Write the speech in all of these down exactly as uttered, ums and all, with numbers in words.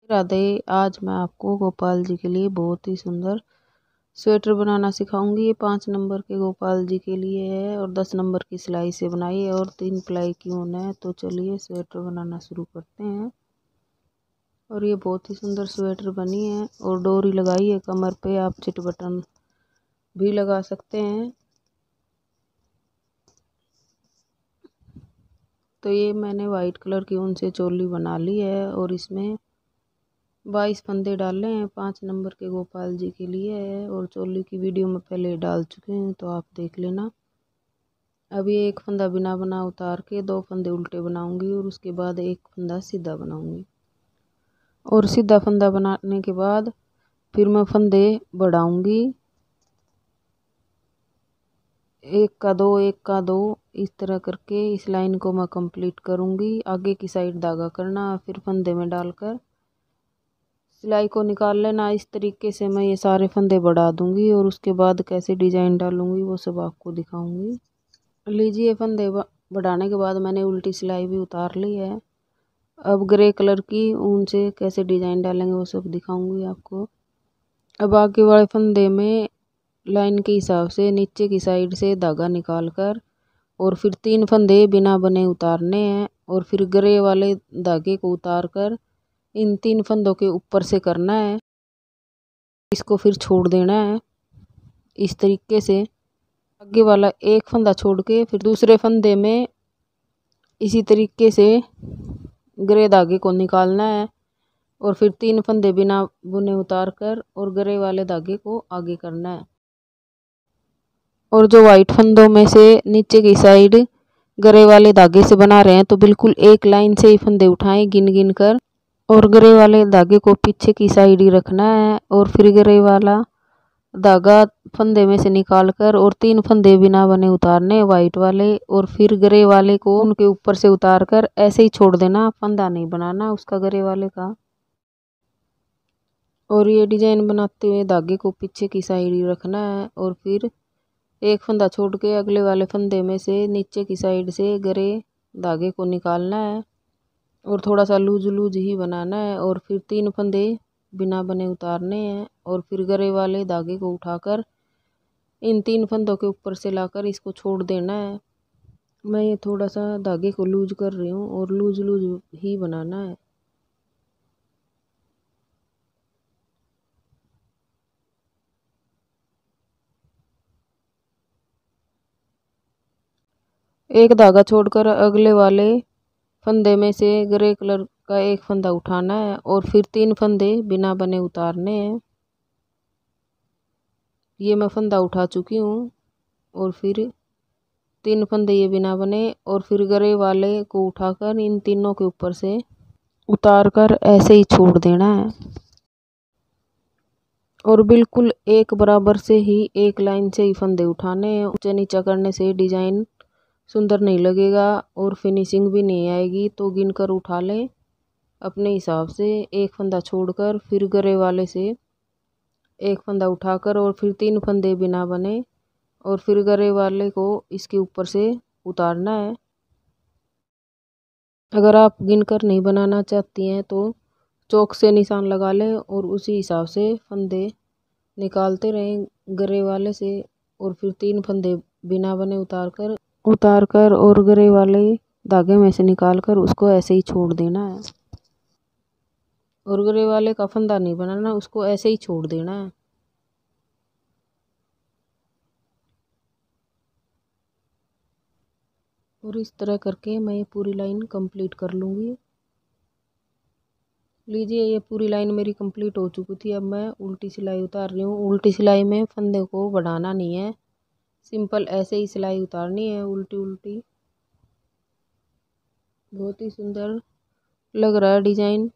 राधे। आज मैं आपको गोपाल जी के लिए बहुत ही सुंदर स्वेटर बनाना सिखाऊंगी। ये पाँच नंबर के गोपाल जी के लिए है और दस नंबर की सिलाई से बनाई है और तीन प्लाई की ऊन है। तो चलिए स्वेटर बनाना शुरू करते हैं। और ये बहुत ही सुंदर स्वेटर बनी है और डोरी लगाई है कमर पे। आप चिट बटन भी लगा सकते हैं। तो ये मैंने वाइट कलर की ऊन से चोली बना ली है और इसमें बाईस फंदे डाले हैं। पाँच नंबर के गोपाल जी के लिए है और चोली की वीडियो में पहले डाल चुके हैं, तो आप देख लेना। अभी एक फंदा बिना बना उतार के दो फंदे उल्टे बनाऊंगी और उसके बाद एक फंदा सीधा बनाऊंगी। और सीधा फंदा बनाने के बाद फिर मैं फंदे बढ़ाऊंगी, एक का दो एक का दो, इस तरह करके इस लाइन को मैं कंप्लीट करूंगी। आगे की साइड धागा करना, फिर फंदे में डालकर सिलाई को निकाल लेना। इस तरीके से मैं ये सारे फंदे बढ़ा दूंगी और उसके बाद कैसे डिजाइन डालूंगी वो सब आपको दिखाऊंगी। लीजिए, फंदे बढ़ाने के बाद मैंने उल्टी सिलाई भी उतार ली है। अब ग्रे कलर की ऊन से कैसे डिजाइन डालेंगे वो सब दिखाऊंगी आपको। अब आगे वाले फंदे में लाइन के हिसाब से नीचे की साइड से धागा निकाल कर और फिर तीन फंदे बिना बने उतारने हैं और फिर ग्रे वाले धागे को उतार कर इन तीन फंदों के ऊपर से करना है। इसको फिर छोड़ देना है इस तरीके से। आगे वाला एक फंदा छोड़ के फिर दूसरे फंदे में इसी तरीके से ग्रे धागे को निकालना है और फिर तीन फंदे बिना बुने उतार कर और ग्रे वाले धागे को आगे करना है। और जो वाइट फंदों में से नीचे की साइड ग्रे वाले धागे से बना रहे हैं तो बिल्कुल एक लाइन से ही फंदे उठाएं गिन गिन कर और ग्रे वाले धागे को पीछे की साइड ही रखना है। और फिर ग्रे वाला धागा फंदे में से निकाल कर और तीन फंदे बिना बने उतारने वाइट वाले और फिर ग्रे वाले को उनके ऊपर से उतार कर ऐसे ही छोड़ देना, फंदा नहीं बनाना उसका ग्रे वाले का। और ये डिजाइन बनाते हुए धागे को पीछे की साइड ही रखना है और फिर एक फंदा छोड़ के अगले वाले फंदे में से नीचे की साइड से ग्रे धागे को निकालना है और थोड़ा सा लूज लूज ही बनाना है और फिर तीन फंदे बिना बने उतारने हैं और फिर ग्रे वाले धागे को उठाकर इन तीन फंदों के ऊपर से लाकर इसको छोड़ देना है। मैं ये थोड़ा सा धागे को लूज कर रही हूँ और लूज लूज ही बनाना है। एक धागा छोड़कर अगले वाले फंदे में से ग्रे कलर का एक फंदा उठाना है और फिर तीन फंदे बिना बने उतारने हैं। ये मैं फंदा उठा चुकी हूँ और फिर तीन फंदे ये बिना बने और फिर ग्रे वाले को उठाकर इन तीनों के ऊपर से उतार कर ऐसे ही छोड़ देना है। और बिल्कुल एक बराबर से ही एक लाइन से ही फंदे उठाने हैं। ऊंचा नीचा करने से डिजाइन सुंदर नहीं लगेगा और फिनिशिंग भी नहीं आएगी। तो गिनकर उठा लें अपने हिसाब से। एक फंदा छोड़कर फिर ग्रे वाले से एक फंदा उठाकर और फिर तीन फंदे बिना बने और फिर ग्रे वाले को इसके ऊपर से उतारना है। अगर आप गिनकर नहीं बनाना चाहती हैं तो चौक से निशान लगा लें और उसी हिसाब से फंदे निकालते रहें ग्रे वाले से और फिर तीन फंदे बिना बने उतार कर उतार कर और ग्रे वाले धागे में से निकाल कर उसको ऐसे ही छोड़ देना है। और ग्रे वाले का फंदा नहीं बनाना, उसको ऐसे ही छोड़ देना है। और इस तरह करके मैं ये पूरी लाइन कंप्लीट कर लूँगी। लीजिए, ये पूरी लाइन मेरी कंप्लीट हो चुकी थी। अब मैं उल्टी सिलाई उतार रही हूँ। उल्टी सिलाई में फंदे को बढ़ाना नहीं है, सिंपल ऐसे ही सिलाई उतारनी है उल्टी उल्टी। बहुत ही सुंदर लग रहा है डिजाइन।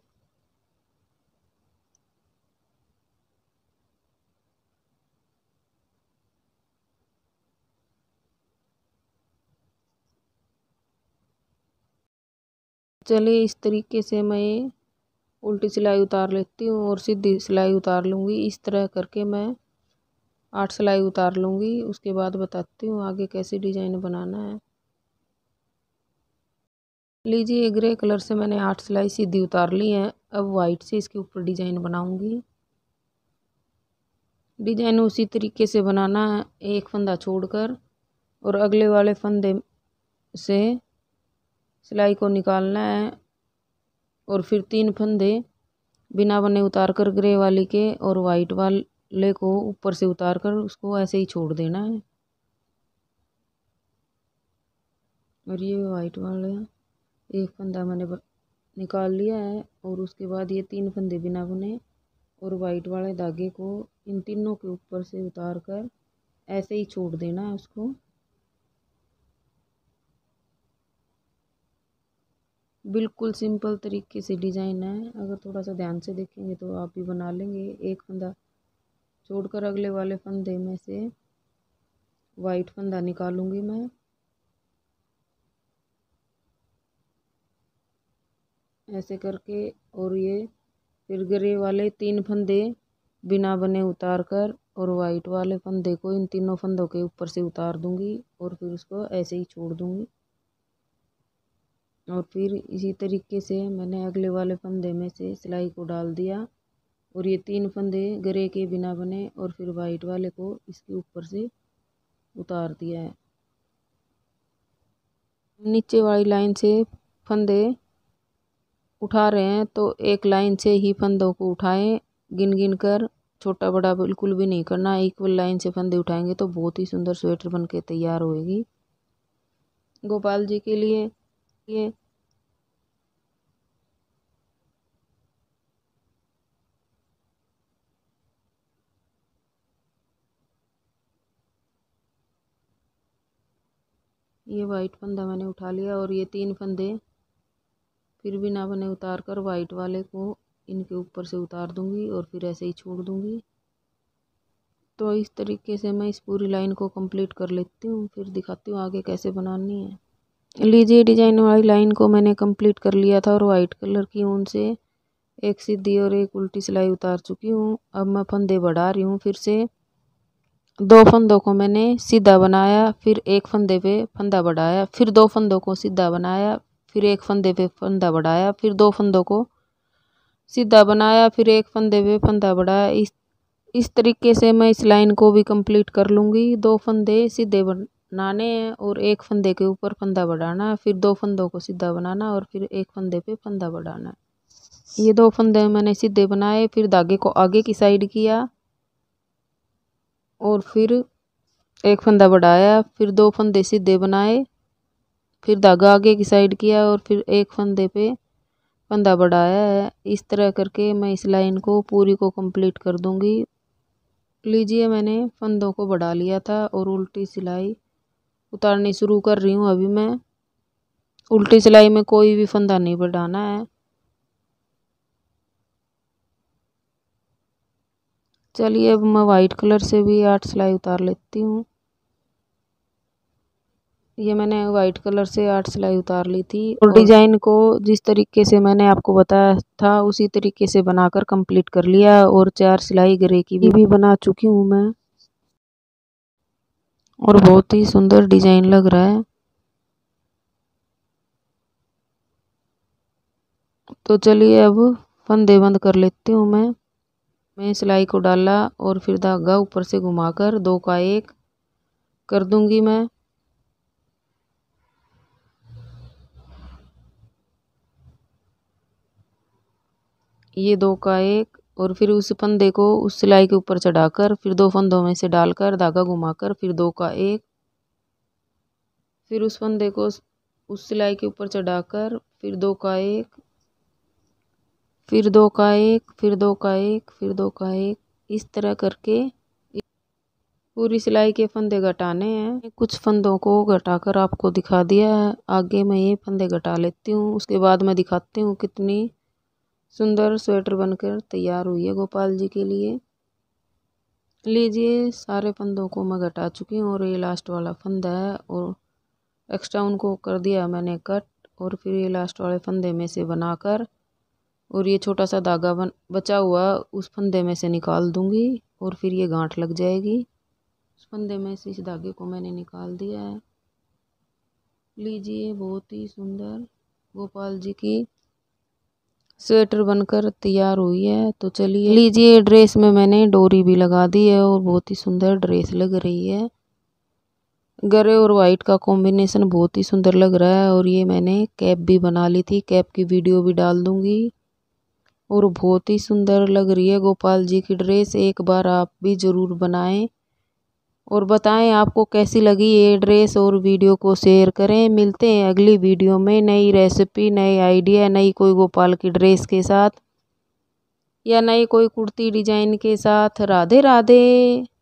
चलिए, इस तरीके से मैं ये उल्टी सिलाई उतार लेती हूँ और सीधी सिलाई उतार लूँगी। इस तरह करके मैं आठ सिलाई उतार लूँगी। उसके बाद बताती हूँ आगे कैसे डिजाइन बनाना है। लीजिए ग्रे कलर से मैंने आठ सिलाई सीधी उतार ली है। अब वाइट से इसके ऊपर डिजाइन बनाऊंगी। डिजाइन उसी तरीके से बनाना है, एक फंदा छोड़कर और अगले वाले फंदे से सिलाई को निकालना है और फिर तीन फंदे बिना बने उतार कर ग्रे वाली के और वाइट वाले को ऊपर से उतार कर उसको ऐसे ही छोड़ देना है। और ये वाइट वाले एक फंदा मैंने निकाल लिया है और उसके बाद ये तीन फंदे बिना बुने और वाइट वाले धागे को इन तीनों के ऊपर से उतार कर ऐसे ही छोड़ देना है उसको। बिल्कुल सिंपल तरीके से डिजाइन है, अगर थोड़ा सा ध्यान से देखेंगे तो आप भी बना लेंगे। एक फंदा छोड़कर अगले वाले फंदे में से वाइट फंदा निकालूंगी मैं, ऐसे करके। और ये फिर ग्रे वाले तीन फंदे बिना बने उतार कर और वाइट वाले फंदे को इन तीनों फंदों के ऊपर से उतार दूंगी और फिर उसको ऐसे ही छोड़ दूंगी। और फिर इसी तरीके से मैंने अगले वाले फंदे में से सिलाई को डाल दिया और ये तीन फंदे ग्रे के बिना बने और फिर वाइट वाले को इसके ऊपर से उतार दिया है। नीचे वाली लाइन से फंदे उठा रहे हैं तो एक लाइन से ही फंदों को उठाएं, गिन गिन कर, छोटा बड़ा बिल्कुल भी नहीं करना। इक्वल लाइन से फंदे उठाएंगे तो बहुत ही सुंदर स्वेटर बन के तैयार होएगी गोपाल जी के लिए। ये ये वाइट फंदा मैंने उठा लिया और ये तीन फंदे फिर बिना बने उतार कर वाइट वाले को इनके ऊपर से उतार दूंगी और फिर ऐसे ही छोड़ दूंगी। तो इस तरीके से मैं इस पूरी लाइन को कंप्लीट कर लेती हूँ, फिर दिखाती हूँ आगे कैसे बनानी है। लीजिए डिजाइन वाली लाइन को मैंने कंप्लीट कर लिया था और वाइट कलर की ऊन से एक सीधी और एक उल्टी सिलाई उतार चुकी हूँ। अब मैं फंदे बढ़ा रही हूँ। फिर से दो फंदों को मैंने सीधा बनाया, फिर एक फंदे पे फंदा बढ़ाया, फिर दो फंदों को सीधा बनाया, फिर एक फंदे पे फंदा बढ़ाया, फिर दो फंदों को सीधा बनाया, फिर एक फंदे पे फंदा बढ़ाया। इस इस तरीके से मैं इस लाइन को भी कंप्लीट कर लूँगी। दो फंदे सीधे बनाने हैं और एक फंदे के ऊपर फंदा बढ़ाना, फिर दो फंदों को सीधा बनाना और फिर एक फंदे पे फंदा बढ़ाना। ये दो फंदे मैंने सीधे बनाए, फिर धागे को आगे की साइड किया और फिर एक फंदा बढ़ाया, फिर दो फंदे सीधे बनाए, फिर धागा आगे की साइड किया और फिर एक फंदे पे फंदा बढ़ाया है। इस तरह करके मैं इस लाइन को पूरी को कंप्लीट कर दूंगी। लीजिए मैंने फंदों को बढ़ा लिया था और उल्टी सिलाई उतारनी शुरू कर रही हूँ। अभी मैं उल्टी सिलाई में कोई भी फंदा नहीं बढ़ाना है। चलिए अब मैं वाइट कलर से भी आठ सिलाई उतार लेती हूँ। ये मैंने वाइट कलर से आठ सिलाई उतार ली थी और डिजाइन को जिस तरीके से मैंने आपको बताया था उसी तरीके से बनाकर कंप्लीट कर लिया और चार सिलाई ग्रे की भी, भी बना चुकी हूँ मैं और बहुत ही सुंदर डिजाइन लग रहा है। तो चलिए अब फंदे बंद कर लेती हूँ मैं मैं सिलाई को डाला और फिर धागा ऊपर से घुमाकर दो का एक कर दूंगी मैं। ये दो का एक और फिर उस फंदे को उस सिलाई के ऊपर चढ़ाकर फिर दो फंदों में से डालकर धागा घुमाकर फिर दो का एक, फिर उस फंदे को उस सिलाई के ऊपर चढ़ाकर फिर दो का एक, फिर दो का एक, फिर दो का एक, फिर दो का एक। इस तरह करके पूरी सिलाई के फंदे घटाने हैं। कुछ फंदों को घटाकर आपको दिखा दिया है, आगे मैं ये फंदे घटा लेती हूँ, उसके बाद मैं दिखाती हूँ कितनी सुंदर स्वेटर बनकर तैयार हुई है गोपाल जी के लिए। लीजिए सारे फंदों को मैं घटा चुकी हूँ और ये लास्ट वाला फंदा है और एक्स्ट्रा उनको कर दिया मैंने कट और फिर ये लास्ट वाले फंदे में से बनाकर और ये छोटा सा धागा बन बचा हुआ उस फंदे में से निकाल दूंगी और फिर ये गांठ लग जाएगी। उस फंदे में से इस धागे को मैंने निकाल दिया है। लीजिए बहुत ही सुंदर गोपाल जी की स्वेटर बनकर तैयार हुई है। तो चलिए लीजिए, ड्रेस में मैंने डोरी भी लगा दी है और बहुत ही सुंदर ड्रेस लग रही है। ग्रे और वाइट का कॉम्बिनेशन बहुत ही सुंदर लग रहा है। और ये मैंने कैप भी बना ली थी, कैप की वीडियो भी डाल दूंगी। और बहुत ही सुंदर लग रही है गोपाल जी की ड्रेस। एक बार आप भी ज़रूर बनाएं और बताएं आपको कैसी लगी ये ड्रेस, और वीडियो को शेयर करें। मिलते हैं अगली वीडियो में नई रेसिपी, नई आइडिया, नई कोई गोपाल की ड्रेस के साथ या नई कोई कुर्ती डिजाइन के साथ। राधे राधे।